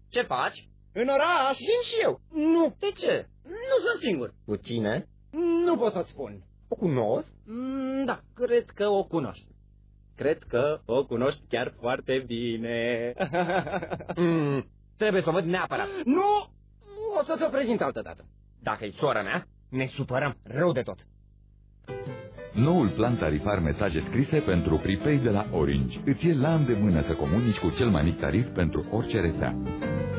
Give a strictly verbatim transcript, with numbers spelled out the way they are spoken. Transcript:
Ce faci? În oraș. Vin și eu. Nu. De ce? Nu sunt singur. Cu cine? Nu pot să-ți spun. O cunosc? Mm, da, cred că o cunoști. Cred că o cunoști chiar foarte bine. mm, trebuie să o văd neapărat. Nu! O să ți-o prezint altă dată. Dacă-i sora mea, ne supărăm rău de tot. Noul plan tarifar mesaje scrise pentru prepaid de la Orange îți e la îndemână să comunici cu cel mai mic tarif pentru orice rețea.